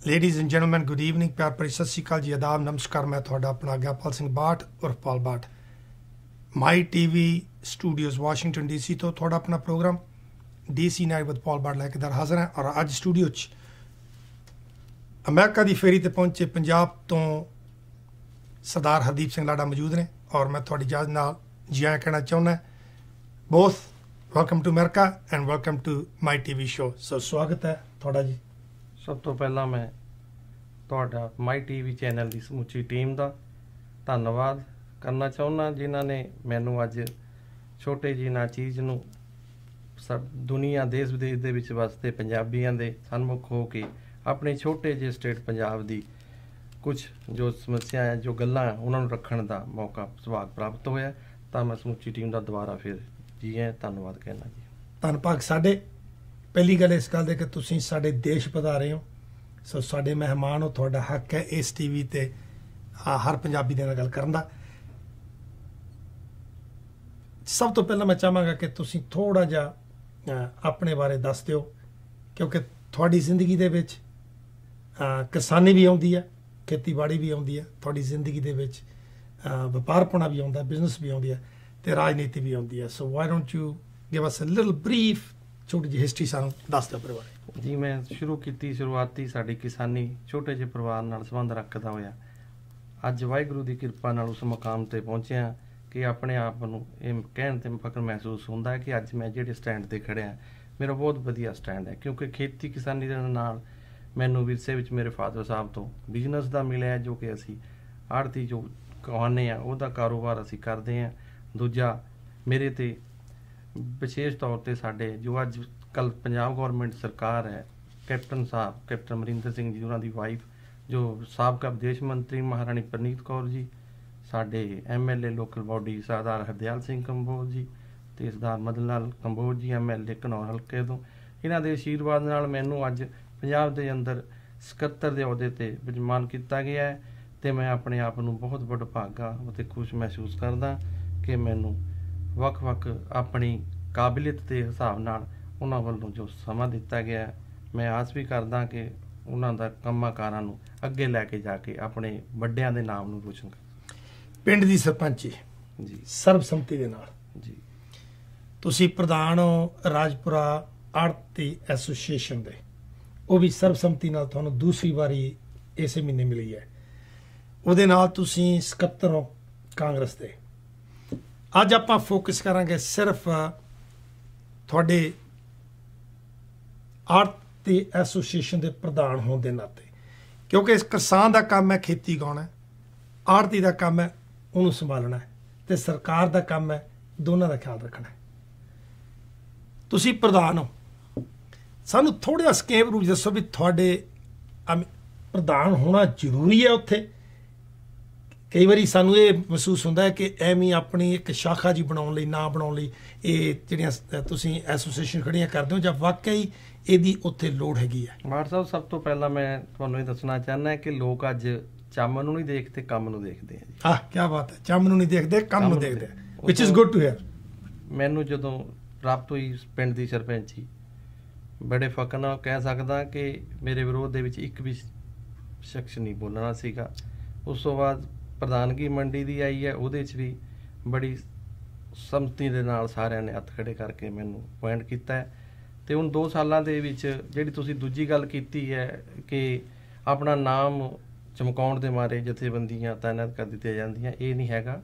Ladies and gentleman good evening ਪਿਆਰ ਭਰੀ ਸਤਿ ਸ਼੍ਰੀ ਅਕਾਲ ਜੀ ਆਦਾਬ ਨਮਸਕਾਰ ਮੈਂ ਤੁਹਾਡਾ ਆਪਣਾ ਆਗਿਆਪਾਲ ਸਿੰਘ ਬਾਠ ਉਰਫ Pal Bath my TV studios Washington DC ਤੋਂ ਤੁਹਾਡਾ ਆਪਣਾ program DC night with Pal Bath ਲੈ ਕੇ ਦਰ ਹਾਜ਼ਰ ਹੈ ਔਰ ਅੱਜ ਸਟੂਡੀਓ 'ਚ ਅਮਰੀਕਾ ਦੀ ਫੇਰੀ ਤੇ ਪਹੁੰਚੇ ਪੰਜਾਬ ਤੋਂ ਸਰਦਾਰ ਹਰਦੀਪ ਸਿੰਘ ਲਾਡਾ ਮੌਜੂਦ ਨੇ ਔਰ ਮੈਂ ਤੁਹਾਡੀ ਇਜਾਜ਼ਤ ਨਾਲ ਜੀ ਆਇਆਂ ਕਹਿਣਾ ਚਾਹੁੰਦਾ both welcome to America and welcome to my TV show so ਸਵਾਗਤ ਹੈ ਤੁਹਾਡਾ ਜੀ। ਸਭ ਤੋਂ ਪਹਿਲਾਂ ਮੈਂ ਤੁਹਾਡਾ ਮਾਈ ਟੀਵੀ ਚੈਨਲ ਦੀ ਸਮੁੱਚੀ ਟੀਮ ਦਾ ਧੰਨਵਾਦ ਕਰਨਾ ਚਾਹੁੰਦਾ ਜਿਨ੍ਹਾਂ ਨੇ ਮੈਨੂੰ ਅੱਜ ਛੋਟੇ ਜਿਹੀ ਨਾ ਚੀਜ਼ ਨੂੰ ਸਭ ਦੁਨੀਆ ਦੇਸ਼ ਵਿਦੇਸ਼ ਦੇ ਵਿੱਚ ਵਸਦੇ ਪੰਜਾਬੀਆਂ ਦੇ ਸਨਮੁਖ ਹੋ ਕੇ ਆਪਣੇ ਛੋਟੇ ਜਿਹੇ ਸਟੇਟ ਪੰਜਾਬ ਦੀ ਕੁਝ ਜੋ ਸਮੱਸਿਆ ਹੈ ਜੋ ਗੱਲਾਂ ਉਹਨਾਂ ਨੂੰ ਰੱਖਣ ਦਾ ਮੌਕਾ ਸੁਭਾਗ ਪ੍ਰਾਪਤ ਹੋਇਆ ਤਾਂ ਮੈਂ ਸਮੁੱਚੀ ਟੀਮ ਦਾ ਦੁਬਾਰਾ ਫਿਰ ਜੀ ਹੈ ਧੰਨਵਾਦ ਕਹਿਣਾ ਜੀ। ਧੰਨਵਾਦ। ਸਾਡੇ ਪਹਿਲੀ ਗੱਲ ਇਸ ਗੱਲ ਦੇ ਕਿ ਤੁਸੀਂ ਸਾਡੇ ਦੇਸ਼ ਪਧਾਰੇ ਹੋ ਸੋ ਸਾਡੇ ਮਹਿਮਾਨ ਹੋ ਤੁਹਾਡਾ ਹੱਕ ਹੈ ਇਸ ਟੀਵੀ ਤੇ ਹਰ ਪੰਜਾਬੀ ਦੇ ਨਾਲ ਗੱਲ ਕਰਨ ਦਾ। ਸਭ ਤੋਂ ਪਹਿਲਾਂ ਮੈਂ ਚਾਹਾਂਗਾ ਕਿ ਤੁਸੀਂ ਥੋੜਾ ਜਿਹਾ ਆਪਣੇ ਬਾਰੇ ਦੱਸ ਦਿਓ ਕਿਉਂਕਿ ਤੁਹਾਡੀ ਜ਼ਿੰਦਗੀ ਦੇ ਵਿੱਚ ਕਿਸਾਨੀ ਵੀ ਆਉਂਦੀ ਹੈ ਖੇਤੀਬਾੜੀ ਵੀ ਆਉਂਦੀ ਹੈ ਤੁਹਾਡੀ ਜ਼ਿੰਦਗੀ ਦੇ ਵਿੱਚ ਵਪਾਰਪਣਾ ਵੀ ਆਉਂਦਾ ਬਿਜ਼ਨਸ ਵੀ ਆਉਂਦੀ ਹੈ ਤੇ ਰਾਜਨੀਤੀ ਵੀ ਆਉਂਦੀ ਹੈ so why don't you give us a little brief ਛੋਟੀ ਜਿਹੀ ਹਿਸਟਰੀ ਸਾਨੂੰ ਦੱਸ ਦਿਓ ਪਰਿਵਾਰ ਜੀ। ਮੈਂ ਸ਼ੁਰੂਆਤੀ ਸਾਡੀ ਕਿਸਾਨੀ ਛੋਟੇ ਜਿਹੇ ਪਰਿਵਾਰ ਨਾਲ ਸੰਬੰਧ ਰੱਖਦਾ ਹੋਇਆ ਅੱਜ ਵਾਹਿਗੁਰੂ ਦੀ ਕਿਰਪਾ ਨਾਲ ਉਸ ਮੁਕਾਮ ਤੇ ਪਹੁੰਚਿਆ ਕਿ ਆਪਣੇ ਆਪ ਨੂੰ ਇਹ ਕਹਿਣ ਤੇ ਫਖਰ ਮਹਿਸੂਸ ਹੁੰਦਾ ਹੈ ਕਿ ਅੱਜ ਮੈਂ ਜਿਹੜੇ ਸਟੈਂਡ ਤੇ ਖੜਿਆ ਮੇਰਾ ਬਹੁਤ ਵਧੀਆ ਸਟੈਂਡ ਹੈ ਕਿਉਂਕਿ ਖੇਤੀ ਕਿਸਾਨੀ ਦੇ ਨਾਲ ਮੈਨੂੰ ਵਿਰਸੇ ਵਿੱਚ ਮੇਰੇ ਫਾਦਰ ਸਾਹਿਬ ਤੋਂ ਬਿਜ਼ਨਸ ਦਾ ਮਿਲਿਆ ਜੋ ਕਿ ਅਸੀਂ ਆੜਤੀ ਜੋ ਕਹਾਉਂਦੇ ਹਾਂ ਉਹਦਾ ਕਾਰੋਬਾਰ ਅਸੀਂ ਕਰਦੇ ਹਾਂ। ਦੂਜਾ ਮੇਰੇ ਤੇ ਵਿਸ਼ੇਸ਼ ਤੌਰ ਤੇ ਸਾਡੇ ਜੋ ਅੱਜ ਕੱਲ੍ਹ ਪੰਜਾਬ ਗੌਰਮੈਂਟ ਸਰਕਾਰ ਹੈ ਕੈਪਟਨ ਅਮਰਿੰਦਰ ਸਿੰਘ ਜੀ ਉਹਨਾਂ ਦੀ ਵਾਈਫ ਜੋ ਸਾਬਕਾ ਵਿਦੇਸ਼ ਮੰਤਰੀ ਮਹਾਰਾਣੀ ਪ੍ਰਨੀਤ ਕੌਰ ਜੀ ਸਾਡੇ MLA local body Sardar Hardyal Singh Kamboj ji ਅਤੇ ਸਰਦਾਰ ਮਦਨ ਲਾਲ ਕੰਬੋਜ ਜੀ MLA ਘਨੌਰ ਹਲਕੇ ਤੋਂ ਇਹਨਾਂ ਦੇ ਆਸ਼ੀਰਵਾਦ ਨਾਲ ਮੈਨੂੰ ਅੱਜ ਪੰਜਾਬ ਦੇ ਅੰਦਰ ਸਕੱਤਰ ਦੇ ਅਹੁਦੇ ਤੇ ਵਿਰਾਜਮਾਨ ਕੀਤਾ ਗਿਆ ਹੈ ਅਤੇ ਮੈਂ ਆਪਣੇ ਆਪ ਨੂੰ ਬਹੁਤ ਵਡਭਾਗਾ ਅਤੇ ਖੁਸ਼ ਮਹਿਸੂਸ ਕਰਦਾ ਕਿ ਮੈਨੂੰ ਵੱਖ ਆਪਣੀ ਕਾਬਲੀਅਤ ਦੇ ਹਿਸਾਬ ਨਾਲ ਉਹਨਾਂ ਵੱਲੋਂ ਜੋ ਸਮਾਂ ਦਿੱਤਾ ਗਿਆ ਮੈਂ ਆਸ ਵੀ ਕਰਦਾ ਕਿ ਉਹਨਾਂ ਦਾ ਕੰਮਾਂ ਕਾਰਾਂ ਨੂੰ ਅੱਗੇ ਲੈ ਕੇ ਜਾ ਕੇ ਆਪਣੇ ਵੱਡਿਆਂ ਦੇ ਨਾਮ ਨੂੰ ਰੋਸ਼ਨ ਕਰ। ਪਿੰਡ ਦੀ ਸਰਪੰਚੀ ਜੀ ਸਰਬਸੰਮਤੀ ਦੇ ਨਾਲ ਜੀ ਤੁਸੀਂ ਪ੍ਰਧਾਨ ਹੋ ਰਾਜਪੁਰਾ ਆੜਤੀ ਐਸੋਸੀਏਸ਼ਨ ਦੇ ਉਹ ਵੀ ਸਰਬਸੰਮਤੀ ਨਾਲ ਤੁਹਾਨੂੰ ਦੂਸਰੀ ਵਾਰੀ ਇਸੇ ਮਹੀਨੇ ਮਿਲੀ ਹੈ ਉਹਦੇ ਨਾਲ ਤੁਸੀਂ ਸਕੱਤਰ ਹੋ ਕਾਂਗਰਸ ਦੇ। ਅੱਜ ਆਪਾਂ ਫੋਕਸ ਕਰਾਂਗੇ ਸਿਰਫ ਤੁਹਾਡੇ ਆੜਤੀ ਐਸੋਸੀਏਸ਼ਨ ਦੇ ਪ੍ਰਧਾਨ ਹੋਣ ਦੇ ਨਾਤੇ ਕਿਉਂਕਿ ਇਸ ਕਿਸਾਨ ਦਾ ਕੰਮ ਹੈ ਖੇਤੀ ਉਗਾਉਣਾ ਆੜਤੀ ਦਾ ਕੰਮ ਹੈ ਉਹਨੂੰ ਸੰਭਾਲਣਾ ਤੇ ਸਰਕਾਰ ਦਾ ਕੰਮ ਹੈ ਦੋਨਾਂ ਦਾ ਖਿਆਲ ਰੱਖਣਾ। ਤੁਸੀਂ ਪ੍ਰਧਾਨ ਹੋ ਸਾਨੂੰ ਥੋੜ੍ਹਾ ਸਕੇਪ ਰੂਪ ਦੱਸੋ ਵੀ ਤੁਹਾਡੇ ਪ੍ਰਧਾਨ ਹੋਣਾ ਜ਼ਰੂਰੀ ਹੈ ਉੱਥੇ। ਕਈ ਵਾਰੀ ਸਾਨੂੰ ਇਹ ਮਹਿਸੂਸ ਹੁੰਦਾ ਹੈ ਕਿ ਐਵੇਂ ਆਪਣੀ ਇੱਕ ਸ਼ਾਖਾ ਜੀ ਬਣਾਉਣ ਲਈ ਨਾ ਬਣਾਉਣ ਲਈ ਇਹ ਜਿਹੜੀਆਂ ਤੁਸੀਂ ਐਸੋਸੀਏਸ਼ਨ ਖੜੀਆਂ ਕਰਦੇ ਹੋ ਜਾਂ ਵਾਕਈ ਇਹਦੀ ਉੱਥੇ ਲੋੜ ਹੈਗੀ ਹੈ। ਮਾਰ ਸਾਹਿਬ ਸਭ ਤੋਂ ਪਹਿਲਾਂ ਮੈਂ ਤੁਹਾਨੂੰ ਇਹ ਦੱਸਣਾ ਚਾਹੁੰਦਾ ਕਿ ਲੋਕ ਅੱਜ ਚੰਮ ਨੂੰ ਨਹੀਂ ਦੇਖਦੇ ਕੰਮ ਨੂੰ ਦੇਖਦੇ ਆ ਜੀ। ਕੀ ਬਾਤ ਹੈ ਚੰਮ ਨੂੰ ਨਹੀਂ ਦੇਖਦੇ ਕੰਮ ਨੂੰ ਦੇਖਦੇ ਵਿਚ ਇਜ਼ ਗੁੱਡ ਟੂ ਹੀਅਰ। ਮੈਨੂੰ ਜਦੋਂ ਪ੍ਰਾਪਤ ਹੋਈ ਪਿੰਡ ਦੀ ਸਰਪੰਚੀ ਬੜੇ ਫਖਰ ਨਾਲ ਕਹਿ ਸਕਦਾ ਕਿ ਮੇਰੇ ਵਿਰੋਧ ਦੇ ਵਿੱਚ ਇੱਕ ਵੀ ਸ਼ਖਸ ਨਹੀਂ ਬੋਲਣਾ ਸੀਗਾ। ਉਸ ਤੋਂ ਬਾਅਦ ਪ੍ਰਧਾਨਗੀ ਮੰਡੀ ਦੀ ਆਈ ਹੈ ਉਹਦੇ 'ਚ ਵੀ ਬੜੀ ਸੰਮਤੀ ਦੇ ਨਾਲ ਸਾਰਿਆਂ ਨੇ ਹੱਥ ਖੜੇ ਕਰਕੇ ਮੈਨੂੰ ਅਪੁਆਇੰਟ ਕੀਤਾ ਹੈ ਅਤੇ ਹੁਣ 2 ਸਾਲਾਂ ਦੇ ਵਿੱਚ ਜਿਹੜੀ ਤੁਸੀਂ ਦੂਜੀ ਗੱਲ ਕੀਤੀ ਹੈ ਕਿ ਆਪਣਾ ਨਾਮ ਚਮਕਾਉਣ ਦੇ ਮਾਰੇ ਜਥੇਬੰਦੀਆਂ ਤਾਇਨਾਤ ਕਰ ਦਿੱਤੀਆਂ ਜਾਂਦੀਆਂ ਇਹ ਨਹੀਂ ਹੈਗਾ।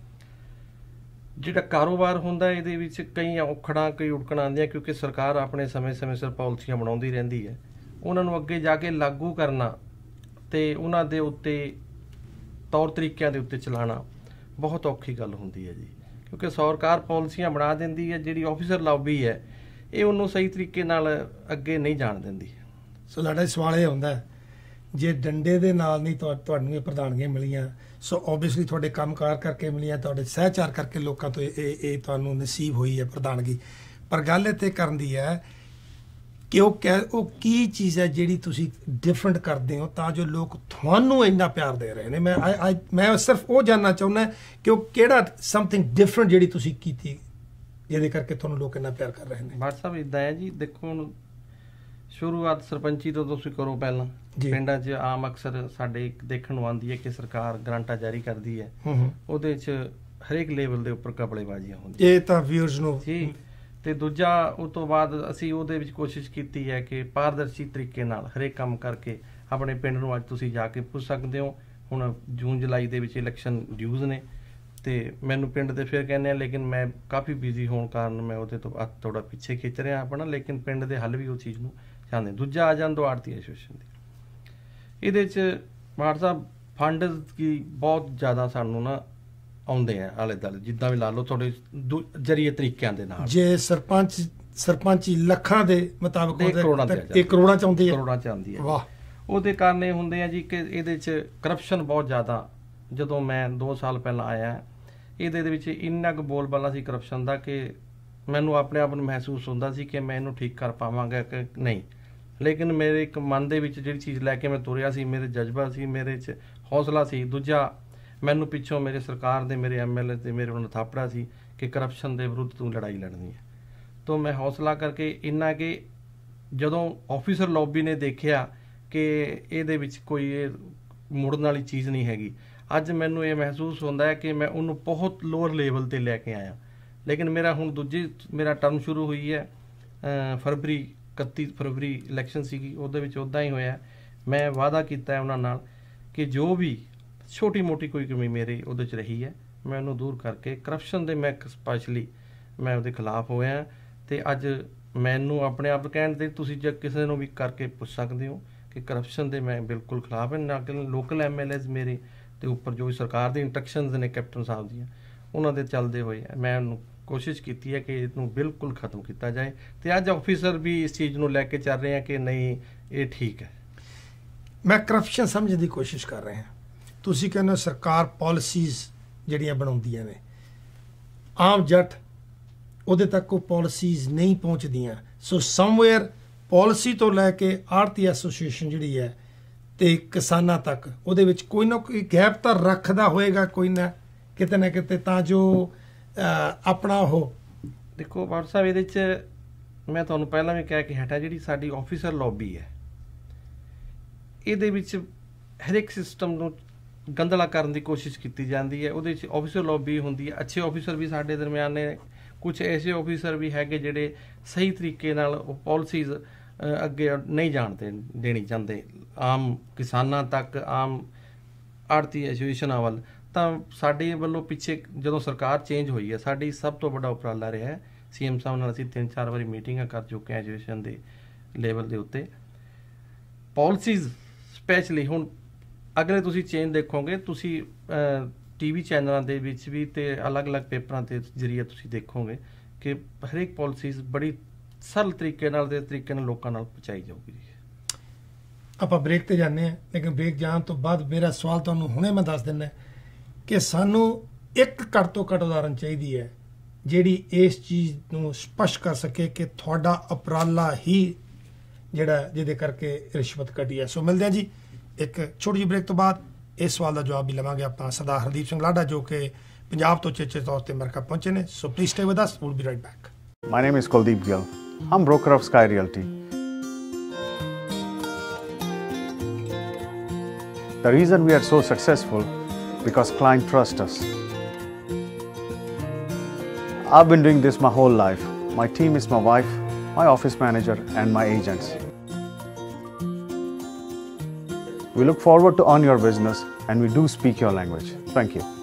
ਜਿਹੜਾ ਕਾਰੋਬਾਰ ਹੁੰਦਾ ਇਹਦੇ ਵਿੱਚ ਕਈ ਔਖੜਾਂ ਕਈ ਉੜਕਣਾਂ ਆਉਂਦੀਆਂ ਕਿਉਂਕਿ ਸਰਕਾਰ ਆਪਣੇ ਸਮੇਂ ਸਿਰ ਪਾਲਿਸੀਆਂ ਬਣਾਉਂਦੀ ਰਹਿੰਦੀ ਹੈ ਉਹਨਾਂ ਨੂੰ ਅੱਗੇ ਜਾ ਕੇ ਲਾਗੂ ਕਰਨਾ ਅਤੇ ਉਹਨਾਂ ਦੇ ਉੱਤੇ ਤੌਰ ਤਰੀਕਿਆਂ ਦੇ ਉੱਤੇ ਚਲਾਉਣਾ ਬਹੁਤ ਔਖੀ ਗੱਲ ਹੁੰਦੀ ਹੈ ਜੀ ਕਿਉਂਕਿ ਸਰਕਾਰ ਪਾਲਿਸੀਆਂ ਬਣਾ ਦਿੰਦੀ ਹੈ ਜਿਹੜੀ ਆਫਿਸਰ ਲੌਬੀ ਹੈ ਇਹ ਉਹਨੂੰ ਸਹੀ ਤਰੀਕੇ ਨਾਲ ਅੱਗੇ ਨਹੀਂ ਜਾਣ ਦਿੰਦੀ। ਸੋ ਸਾਡਾ ਸਵਾਲ ਇਹ ਹੁੰਦਾ ਜੇ ਡੰਡੇ ਦੇ ਨਾਲ ਨਹੀਂ ਤੁਹਾਨੂੰ ਇਹ ਪ੍ਰਧਾਨਗੀਆਂ ਮਿਲੀਆਂ ਸੋ ਓਬਵੀਅਸਲੀ ਤੁਹਾਡੇ ਕੰਮਕਾਰ ਕਰਕੇ ਮਿਲੀਆਂ ਤੁਹਾਡੇ ਸਹਿਚਾਰ ਕਰਕੇ ਲੋਕਾਂ ਤੋਂ ਇਹ ਤੁਹਾਨੂੰ ਨਸੀਬ ਹੋਈ ਹੈ ਪ੍ਰਧਾਨਗੀ ਪਰ ਗੱਲ ਇੱਥੇ ਕਰਨ ਦੀ ਹੈ ਕਿ ਉਹ ਕੀ ਚੀਜ਼ ਹੈ ਜਿਹੜੀ ਤੁਸੀਂ ਡਿਫਰੈਂਟ ਕਰਦੇ ਹੋ ਤਾਂ ਜੋ ਲੋਕ ਤੁਹਾਨੂੰ ਇੰਨਾ ਪਿਆਰ ਦੇ ਰਹੇ ਨੇ। ਮੈਂ ਸਿਰਫ ਉਹ ਜਾਣਨਾ ਚਾਹੁੰਦਾ ਕਿ ਉਹ ਕਿਹੜਾ ਸਮਥਿੰਗ ਡਿਫਰੈਂਟ ਜਿਹੜੀ ਤੁਸੀਂ ਕੀਤੀ ਜਿਹਦੇ ਕਰਕੇ ਤੁਹਾਨੂੰ ਲੋਕ ਇੰਨਾ ਪਿਆਰ ਕਰ ਰਹੇ ਨੇ। ਬਾਠ ਸਾਹਿਬ ਇੱਦਾਂ ਹੈ ਜੀ ਦੇਖੋ ਹੁਣ ਸ਼ੁਰੂਆਤ ਸਰਪੰਚੀ ਤੋਂ ਤੁਸੀਂ ਕਰੋ ਪਹਿਲਾਂ। ਜੀ। ਪਿੰਡਾਂ 'ਚ ਆਮ ਅਕਸਰ ਸਾਡੇ ਦੇਖਣ ਨੂੰ ਆਉਂਦੀ ਹੈ ਕਿ ਸਰਕਾਰ ਗ੍ਰਾਂਟਾਂ ਜਾਰੀ ਕਰਦੀ ਹੈ, ਉਹਦੇ 'ਚ ਹਰੇਕ ਲੈਵਲ ਦੇ ਉੱਪਰ ਘਪਲੇਬਾਜ਼ੀਆਂ ਹੁੰਦੀਆਂ। ਇਹ ਤਾਂ ਵਿਊਅਰਸ ਨੂੰ ਜੀ। ਤੇ ਦੂਜਾ ਉਸ ਤੋਂ ਬਾਅਦ ਅਸੀਂ ਉਹਦੇ ਵਿੱਚ ਕੋਸ਼ਿਸ਼ ਕੀਤੀ ਹੈ ਕਿ ਪਾਰਦਰਸ਼ੀ ਤਰੀਕੇ ਨਾਲ ਹਰੇਕ ਕੰਮ ਕਰਕੇ ਆਪਣੇ ਪਿੰਡ ਨੂੰ ਅੱਜ ਤੁਸੀਂ ਜਾ ਕੇ ਪੁੱਛ ਸਕਦੇ ਹੋ। ਹੁਣ ਜੂਨ ਜੁਲਾਈ ਦੇ ਵਿੱਚ ਇਲੈਕਸ਼ਨ ਡਿਊਜ਼ ਨੇ ਤੇ ਮੈਨੂੰ ਪਿੰਡ ਦੇ ਫਿਰ ਕਹਿੰਦੇ ਆ, ਲੇਕਿਨ ਮੈਂ ਕਾਫੀ ਬਿਜ਼ੀ ਹੋਣ ਕਾਰਨ ਮੈਂ ਉਹਦੇ ਤੋਂ ਥੋੜਾ ਪਿੱਛੇ ਖਿੱਚ ਰਿਹਾ ਆਪਣਾ, ਲੇਕਿਨ ਪਿੰਡ ਦੇ ਹੱਲ ਵੀ ਉਹ ਚੀਜ਼ ਨੂੰ ਚਾਹੁੰਦੇ। ਦੂਜਾ ਆ ਜਾਣ ਦੋ ਆੜਤੀ ਐਸੋਸੀਏਸ਼ਨ ਦੀ, ਇਹਦੇ ਚ ਮਾਨ ਸਾਹਿਬ ਫੰਡ ਕੀ ਬਹੁਤ ਜ਼ਿਆਦਾ ਸਾਨੂੰ ਨਾ ਆਉਂਦੇ ਆ ਆਲੇ ਦੁਆਲੇ, ਜਿੱਦਾਂ ਵੀ ਲਾ ਲਓ ਤੁਹਾਡੇ ਜਰੀਏ ਤਰੀਕਿਆਂ ਦੇ ਨਾਲ। ਜੇ ਸਰਪੰਚੀ ਲੱਖਾਂ ਦੇ ਮੁਤਾਬਕ ਇਹ ਕਰੋੜਾਂ ਚ ਆਉਂਦੀ ਹੈ। ਕਰੋੜਾਂ ਚ ਆਉਂਦੀ ਹੈ। ਵਾਹ। ਉਹਦੇ ਕਾਰਨ ਇਹ ਹੁੰਦੇ ਆ ਜੀ ਕਿ ਇਹਦੇ 'ਚ ਕਰਪਸ਼ਨ ਬਹੁਤ ਜ਼ਿਆਦਾ। ਜਦੋਂ ਮੈਂ 2 ਸਾਲ ਪਹਿਲਾਂ ਆਇਆ ਇਹਦੇ ਵਿੱਚ ਇੰਨਾ ਕੁ ਬੋਲਬਾਲਾ ਸੀ ਕਰਪਸ਼ਨ ਦਾ ਕਿ ਮੈਨੂੰ ਆਪਣੇ ਆਪ ਨੂੰ ਮਹਿਸੂਸ ਹੁੰਦਾ ਸੀ ਕਿ ਮੈਂ ਇਹਨੂੰ ਠੀਕ ਕਰ ਪਾਵਾਂਗਾ ਕਿ ਨਹੀਂ। ਲੇਕਿਨ ਮੇਰੇ ਇੱਕ ਮਨ ਦੇ ਵਿੱਚ ਜਿਹੜੀ ਚੀਜ਼ ਲੈ ਕੇ ਮੈਂ ਤੁਰਿਆ ਸੀ, ਮੇਰੇ ਜਜ਼ਬਾ ਸੀ, ਮੇਰੇ 'ਚ ਹੌਸਲਾ ਸੀ। ਦੂਜਾ ਮੈਨੂੰ ਪਿੱਛੋਂ ਮੇਰੇ ਸਰਕਾਰ ਦੇ, ਮੇਰੇ MLA ਤੇ ਮੇਰੇ ਉਹਨਾਂ ਥਾਪੜਾ ਸੀ ਕਿ ਕਰਪਸ਼ਨ ਦੇ ਵਿਰੁੱਧ ਤੂੰ ਲੜਾਈ ਲੜਨੀ ਹੈ। ਤਾਂ ਮੈਂ ਹੌਸਲਾ ਕਰਕੇ ਇੰਨਾ ਕਿ ਜਦੋਂ ਆਫੀਸਰ ਲੌਬੀ ਨੇ ਦੇਖਿਆ ਕਿ ਇਹਦੇ ਵਿੱਚ ਕੋਈ ਇਹ ਮੁੜਨ ਵਾਲੀ ਚੀਜ਼ ਨਹੀਂ ਹੈਗੀ, ਅੱਜ ਮੈਨੂੰ ਇਹ ਮਹਿਸੂਸ ਹੁੰਦਾ ਹੈ ਕਿ ਮੈਂ ਉਹਨੂੰ ਬਹੁਤ ਲੋਅਰ ਲੈਵਲ ਤੇ ਲੈ ਕੇ ਆਇਆ। ਲੇਕਿਨ ਮੇਰਾ ਹੁਣ ਮੇਰਾ ਟਰਮ ਸ਼ੁਰੂ ਹੋਈ ਹੈ ਫਰਵਰੀ 31 ਫਰਵਰੀ ਇਲੈਕਸ਼ਨ ਸੀਗੀ, ਉਹਦੇ ਵਿੱਚ ਉੱਦਾਂ ਹੀ ਹੋਇਆ। ਮੈਂ ਵਾਅਦਾ ਕੀਤਾ ਉਹਨਾਂ ਨਾਲ ਕਿ ਜੋ ਵੀ ਛੋਟੀ ਮੋਟੀ ਕੋਈ ਕਮੀ ਮੇਰੀ ਉਹਦੇ 'ਚ ਰਹੀ ਹੈ ਮੈਂ ਉਹਨੂੰ ਦੂਰ ਕਰਕੇ ਕਰਪਸ਼ਨ ਦੇ ਮੈਂ ਸਪੈਸ਼ਲੀ ਮੈਂ ਉਹਦੇ ਖਿਲਾਫ ਹੋਇਆ। ਤੇ ਅੱਜ ਮੈਨੂੰ ਆਪਣੇ ਆਪ ਕਹਿਣ ਦੇ ਤੁਸੀਂ ਜੇ ਕਿਸੇ ਨੂੰ ਵੀ ਕਰਕੇ ਪੁੱਛ ਸਕਦੇ ਹੋ ਕਿ ਕਰਪਸ਼ਨ ਦੇ ਮੈਂ ਬਿਲਕੁਲ ਖਿਲਾਫ ਹਾਂ। ਨਾ ਕਿ ਲੋਕਲ MLAs ਮੇਰੇ ਤੇ ਉੱਪਰ ਜੋ ਸਰਕਾਰ ਦੀ ਇੰਸਟਰਕਸ਼ਨਸ ਨੇ ਕੈਪਟਨ ਸਾਹਿਬ ਦੀਆਂ, ਉਹਨਾਂ ਦੇ ਚੱਲਦੇ ਹੋਏ ਮੈਂ ਉਹਨੂੰ ਕੋਸ਼ਿਸ਼ ਕੀਤੀ ਹੈ ਕਿ ਇਹਨੂੰ ਬਿਲਕੁਲ ਖਤਮ ਕੀਤਾ ਜਾਏ। ਤੇ ਅੱਜ ਆਫੀਸਰ ਵੀ ਇਸ ਚੀਜ਼ ਨੂੰ ਲੈ ਕੇ ਚੱਲ ਰਹੇ ਆ ਕਿ ਨਹੀਂ ਇਹ ਠੀਕ ਹੈ। ਮੈਂ ਕਰਪਸ਼ਨ ਸਮਝਣ ਦੀ ਕੋਸ਼ਿਸ਼ ਕਰ ਰਿਹਾ। ਤੁਸੀਂ ਕਹਿੰਦੇ ਹੋ ਸਰਕਾਰ ਪਾਲਿਸੀਜ਼ ਜਿਹੜੀਆਂ ਬਣਾਉਂਦੀਆਂ ਨੇ, ਆਮ ਜੱਟ ਉਹਦੇ ਤੱਕ ਉਹ ਪਾਲਿਸੀਜ਼ ਨਹੀਂ ਪਹੁੰਚਦੀਆਂ। ਸੋ ਸਮਵੇਅਰ ਪਾਲਿਸੀ ਤੋਂ ਲੈ ਕੇ ਆੜਤੀ ਐਸੋਸੀਏਸ਼ਨ ਜਿਹੜੀ ਹੈ ਤੇ ਕਿਸਾਨਾਂ ਤੱਕ ਉਹਦੇ ਵਿੱਚ ਕੋਈ ਨਾ ਕੋਈ ਗੈਪ ਤਾਂ ਰੱਖਦਾ ਹੋਏਗਾ ਕੋਈ ਨਾ ਕਿਤੇ, ਤਾਂ ਜੋ ਆਪਣਾ ਉਹ ਦੇਖੋ ਬਾਠ ਸਾਹਿਬ, ਇਹਦੇ 'ਚ ਮੈਂ ਤੁਹਾਨੂੰ ਪਹਿਲਾਂ ਵੀ ਕਹਿ ਕੇ ਹਟਾ, ਜਿਹੜੀ ਸਾਡੀ ਆਫੀਸਰ ਲੌਬੀ ਹੈ ਇਹਦੇ ਵਿੱਚ ਹਰ ਇੱਕ ਸਿਸਟਮ ਨੂੰ ਗੰਦਲਾ ਕਰਨ ਦੀ ਕੋਸ਼ਿਸ਼ ਕੀਤੀ ਜਾਂਦੀ ਹੈ। ਉਹਦੇ 'ਚ ਆਫੀਸਰ ਲੌਬੀ ਹੁੰਦੀ ਹੈ, ਅੱਛੇ ਆਫੀਸਰ ਵੀ ਸਾਡੇ ਦਰਮਿਆਨ ਨੇ, ਕੁਝ ਐਸੇ ਆਫੀਸਰ ਵੀ ਹੈਗੇ ਜਿਹੜੇ ਸਹੀ ਤਰੀਕੇ ਨਾਲ ਉਹ ਪਾਲਿਸੀਜ਼ ਅੱਗੇ ਨਹੀਂ ਦੇਣੀ ਚਾਹੁੰਦੇ ਆਮ ਕਿਸਾਨਾਂ ਤੱਕ, ਆਮ ਆੜਤੀ ਐਸੋਸੀਏਸ਼ਨਾਂ ਵੱਲ। ਤਾਂ ਸਾਡੇ ਵੱਲੋਂ ਪਿੱਛੇ ਜਦੋਂ ਸਰਕਾਰ ਚੇਂਜ ਹੋਈ ਹੈ, ਸਾਡੀ ਸਭ ਤੋਂ ਵੱਡਾ ਉਪਰਾਲਾ ਰਿਹਾ ਹੈ CM ਸਾਹਿਬ ਨਾਲ ਅਸੀਂ 3-4 ਵਾਰੀ ਮੀਟਿੰਗਾਂ ਕਰ ਚੁੱਕੇ ਹਾਂ ਐਸੋਸੀਏਸ਼ਨ ਦੇ ਲੈਵਲ ਦੇ ਉੱਤੇ। ਪਾਲਿਸੀਜ਼ ਸਪੈਸ਼ਲੀ ਹੁਣ ਅਗਲੇ ਤੁਸੀਂ ਚੇਂਜ ਦੇਖੋਗੇ, ਤੁਸੀਂ TV ਚੈਨਲਾਂ ਦੇ ਵਿੱਚ ਵੀ ਤੇ ਅਲੱਗ-ਅਲੱਗ ਪੇਪਰਾਂ ਦੇ ਜ਼ਰੀਏ ਤੁਸੀਂ ਦੇਖੋਗੇ ਕਿ ਹਰੇਕ ਪਾਲਿਸੀਜ਼ ਬੜੀ ਸਰਲ ਤਰੀਕੇ ਨਾਲ ਲੋਕਾਂ ਨਾਲ ਪਹੁੰਚਾਈ ਜਾਊਗੀ। ਆਪਾਂ ਬ੍ਰੇਕ ਤੇ ਜਾਂਦੇ ਹਾਂ, ਲੇਕਿਨ ਬ੍ਰੇਕ ਜਾਣ ਤੋਂ ਬਾਅਦ ਮੇਰਾ ਸਵਾਲ ਤੁਹਾਨੂੰ ਹੁਣੇ ਮੈਂ ਦੱਸ ਦਿੰਦਾ ਕਿ ਸਾਨੂੰ ਇੱਕ ਘੱਟ ਤੋਂ ਘੱਟ ਉਦਾਹਰਨ ਚਾਹੀਦੀ ਹੈ ਜਿਹੜੀ ਇਸ ਚੀਜ਼ ਨੂੰ ਸਪਸ਼ਟ ਕਰ ਸਕੇ ਕਿ ਤੁਹਾਡਾ ਉਪਰਾਲਾ ਹੀ ਜਿਹੜਾ ਜਿਹਦੇ ਕਰਕੇ ਰਿਸ਼ਵਤ ਕੱਢੀ ਹੈ। ਸੋ ਮਿਲਦੇ ਹਾਂ ਜੀ ਇੱਕ ਛੋਟੀ ਜਿਹੀ ਬ੍ਰੇਕ ਤੋਂ ਬਾਅਦ। ਇਸ ਸਵਾਲ ਦਾ ਜਵਾਬ ਵੀ ਲਵਾਂਗੇ ਆਪਣਾ ਸਰਦਾਰ ਹਰਦੀਪ ਸਿੰਘ ਲਾਡਾ ਜੋ ਕਿ ਪੰਜਾਬ ਤੋਂ ਚੇਚੇ ਤੌਰ ਤੇ ਅਮਰੀਕਾ ਪਹੁੰਚੇ ਨੇ। So please stay with us, we'll be right back. My name is Kuldeep Gill. I'm broker of Sky Realty. The reason we are so successful because client trust us. I've been doing this my whole life. My team is my wife, my office manager and my agents. We look forward to earn your business and we do speak your language. Thank you.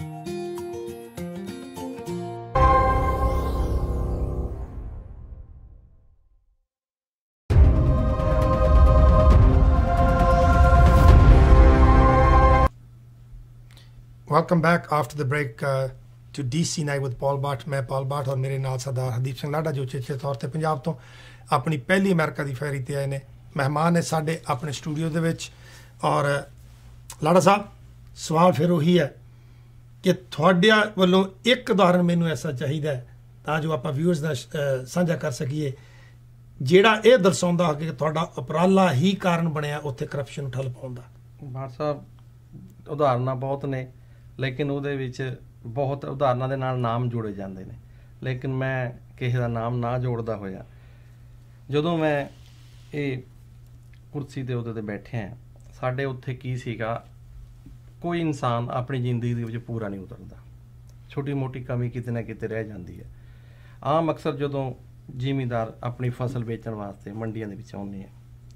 Welcome back after the break to DC Night with Paul Bart। मैं Paul Bart और मेरे नाल सरदार हरदीप सिंह लाडा जो चेचे तौर ते पंजाब तो अपनी पहली अमेरिका की फेरी ते आए ने। मेहमान है साडे अपने स्टूडियो दे विच। और लाडा साहब सवाल फिर वही है कि तुहाडे वालों एक उदाहरण मैनूं ऐसा चाहिए तां जो आपां व्यूअर्स दा साझा कर सकीए ਜਿਹੜਾ ਇਹ ਦਰਸਾਉਂਦਾ ਕਿ ਤੁਹਾਡਾ ਉਪਰਾਲਾ ਹੀ ਕਾਰਨ ਬਣਿਆ ਉੱਥੇ ਕਰਪਸ਼ਨ ਠੱਲ ਪਾਉਣ ਦਾ। ਬਾਠ ਸਾਹਿਬ ਉਦਾਹਰਨਾਂ ਬਹੁਤ ਨੇ, ਲੇਕਿਨ ਉਹਦੇ ਵਿੱਚ ਬਹੁਤ ਉਦਾਹਰਨਾਂ ਦੇ ਨਾਲ ਨਾਮ ਜੋੜੇ ਜਾਂਦੇ ਨੇ, ਲੇਕਿਨ ਮੈਂ ਕਿਸੇ ਦਾ ਨਾਮ ਨਾ ਜੋੜਦਾ ਹੋਇਆ ਜਦੋਂ ਮੈਂ ਇਹ ਕੁਰਸੀ ਦੇ ਉਹਦੇ ਤੇ ਬੈਠੇ ਆ, ਸਾਡੇ ਉੱਥੇ ਕੀ ਸੀਗਾ, ਕੋਈ ਇਨਸਾਨ ਆਪਣੀ ਜ਼ਿੰਦਗੀ ਦੇ ਵਿੱਚ ਪੂਰਾ ਨਹੀਂ ਉਤਰਦਾ, ਛੋਟੀ ਮੋਟੀ ਕਮੀ ਕਿਤੇ ਨਾ ਕਿਤੇ ਰਹਿ ਜਾਂਦੀ ਹੈ। ਆਮ ਅਕਸਰ ਜਦੋਂ ਜ਼ਿਮੀਂਦਾਰ ਆਪਣੀ ਫਸਲ ਵੇਚਣ ਵਾਸਤੇ ਮੰਡੀਆਂ ਦੇ ਵਿੱਚ ਆਉਂਦੇ ਆ,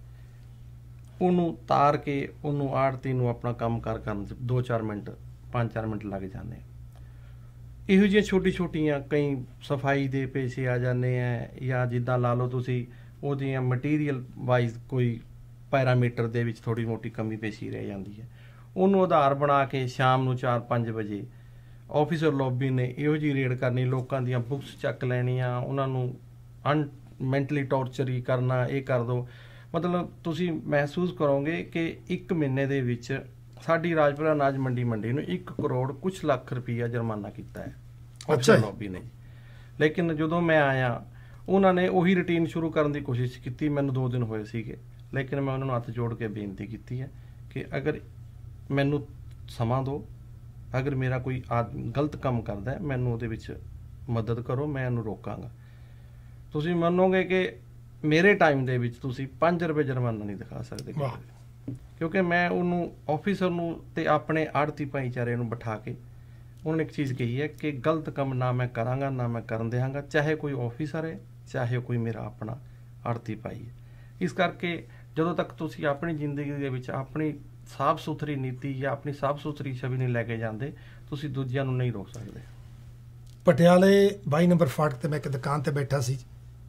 ਉਹਨੂੰ ਤਾਰ ਕੇ ਉਹਨੂੰ ਆੜ੍ਹਤੀ ਨੂੰ ਆਪਣਾ ਕੰਮ ਕਾਰ ਕਰਨ 'ਚ 2-4 ਮਿੰਟ 5-4 ਮਿੰਟ ਲੱਗ ਜਾਂਦੇ ਆ। ਇਹੋ ਜਿਹੀਆਂ ਛੋਟੀ ਛੋਟੀਆਂ ਕਈ ਸਫਾਈ ਦੇ ਪੇਸ਼ੇ ਆ ਜਾਂਦੇ ਆ, ਜਾਂ ਜਿੱਦਾਂ ਲਾ ਲਓ ਤੁਸੀਂ ਉਹਦੀਆਂ ਮਟੀਰੀਅਲ ਵਾਈਜ਼ ਕੋਈ ਪੈਰਾਮੀਟਰ ਦੇ ਵਿੱਚ ਥੋੜ੍ਹੀ ਮੋਟੀ ਕਮੀ ਪੇਸ਼ੀ ਰਹਿ ਜਾਂਦੀ ਹੈ, ਉਹਨੂੰ ਆਧਾਰ ਬਣਾ ਕੇ ਸ਼ਾਮ ਨੂੰ 4-5 ਵਜੇ ਆਫਿਸਰ ਲੌਬੀ ਨੇ ਇਹੋ ਜਿਹੀ ਰੇਡ ਕਰਨੀ, ਲੋਕਾਂ ਦੀਆਂ ਬੁੱਕਸ ਚੱਕ ਲੈਣੀਆਂ, ਉਹਨਾਂ ਨੂੰ ਮੈਂਟਲੀ ਟੌਰਚਰ ਹੀ ਕਰਨਾ, ਇਹ ਕਰ ਦਿਓ। ਮਤਲਬ ਤੁਸੀਂ ਮਹਿਸੂਸ ਕਰੋਗੇ ਕਿ 1 ਮਹੀਨੇ ਦੇ ਵਿੱਚ ਸਾਡੀ ਰਾਜਪੁਰਾ ਅਨਾਜ ਮੰਡੀ ਨੂੰ 1 ਕਰੋੜ ਕੁਛ ਲੱਖ ਰੁਪਈਆ ਜੁਰਮਾਨਾ ਕੀਤਾ ਹੈ ਆਫਿਸਰ ਲੌਬੀ ਨੇ। ਲੇਕਿਨ ਜਦੋਂ ਮੈਂ ਆਇਆ ਉਹਨਾਂ ਨੇ ਉਹੀ ਰੂਟੀਨ ਸ਼ੁਰੂ ਕਰਨ ਦੀ ਕੋਸ਼ਿਸ਼ ਕੀਤੀ। ਮੈਨੂੰ 2 ਦਿਨ ਹੋਏ ਸੀਗੇ, ਲੇਕਿਨ ਮੈਂ ਉਹਨਾਂ ਨੂੰ ਹੱਥ ਜੋੜ ਕੇ ਬੇਨਤੀ ਕੀਤੀ ਹੈ ਕਿ ਅਗਰ ਮੈਨੂੰ ਸਮਾਂ ਦਿਓ, ਅਗਰ ਮੇਰਾ ਕੋਈ ਗਲਤ ਕੰਮ ਕਰਦਾ ਹੈ ਮੈਨੂੰ ਉਹਦੇ ਵਿੱਚ ਮਦਦ ਕਰੋ, ਮੈਂ ਇਹਨੂੰ ਰੋਕਾਂਗਾ। ਤੁਸੀਂ ਮੰਨੋਗੇ ਕਿ ਮੇਰੇ ਟਾਈਮ ਦੇ ਵਿੱਚ ਤੁਸੀਂ 5 ਰੁਪਏ ਜੁਰਮਾਨਾ ਨਹੀਂ ਦਿਖਾ ਸਕਦੇ, ਕਿਉਂਕਿ ਮੈਂ ਉਹਨੂੰ ਆਫਿਸਰ ਨੂੰ ਤੇ ਆਪਣੇ ਆੜ੍ਹਤੀ ਭਾਈਚਾਰੇ ਨੂੰ ਬਿਠਾ ਕੇ ਉਹਨਾਂ ਨੇ ਇੱਕ ਚੀਜ਼ ਕਹੀ ਹੈ ਕਿ ਗਲਤ ਕੰਮ ਨਾ ਮੈਂ ਕਰਾਂਗਾ, ਨਾ ਮੈਂ ਕਰਨ ਦਿਆਂਗਾ, ਚਾਹੇ ਕੋਈ ਆਫਿਸਰ ਹੈ, ਚਾਹੇ ਕੋਈ ਮੇਰਾ ਆਪਣਾ ਆੜ੍ਹਤੀ ਭਾਈ ਹੈ। ਇਸ ਕਰਕੇ ਜਦੋਂ ਤੱਕ ਤੁਸੀਂ ਆਪਣੀ ਜ਼ਿੰਦਗੀ ਦੇ ਵਿੱਚ ਆਪਣੀ ਸਾਫ਼ ਸੁਥਰੀ ਨੀਤੀ ਜਾਂ ਆਪਣੀ ਸਾਫ਼ ਸੁਥਰੀ ਛਵੀ ਨਹੀਂ ਲੈ ਕੇ ਜਾਂਦੇ, ਤੁਸੀਂ ਦੂਜਿਆਂ ਨੂੰ ਨਹੀਂ ਰੋਕ ਸਕਦੇ। ਪਟਿਆਲੇ 22 ਨੰਬਰ ਫਾਟਕ ਤੇ ਮੈਂ ਇੱਕ ਦੁਕਾਨ ਤੇ ਬੈਠਾ ਸੀ,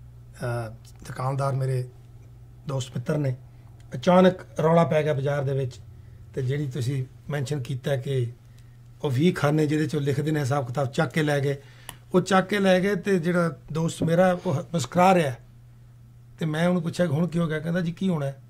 ਦੁਕਾਨਦਾਰ ਮੇਰੇ ਦੋਸਤ ਮਿੱਤਰ ਨੇ, ਅਚਾਨਕ ਰੌਲਾ ਪੈ ਗਿਆ ਬਾਜ਼ਾਰ ਦੇ ਵਿੱਚ। ਤੇ ਜਿਹੜੀ ਤੁਸੀਂ ਮੈਂਸ਼ਨ ਕੀਤਾ ਕਿ ਉਹ 20 ਖਾਨੇ ਜਿਹਦੇ ਚੋਂ ਲਿਖਦੇ ਨੇ ਹਿਸਾਬ ਕਿਤਾਬ ਚੱਕ ਕੇ ਲੈ ਗਏ, ਉਹ ਚੱਕ ਕੇ ਲੈ ਗਏ। ਤੇ ਜਿਹੜਾ ਦੋਸਤ ਮੇਰਾ ਉਹ ਮੁਸਕਰਾ ਰਿਹਾ, ਤੇ ਮੈਂ ਉਹਨੂੰ ਪੁੱਛਿਆ ਕਿ ਹੁਣ ਕੀ ਹੋ ਗਿਆ? ਕਹਿੰਦਾ ਜੀ ਕੀ ਹੋਣਾ,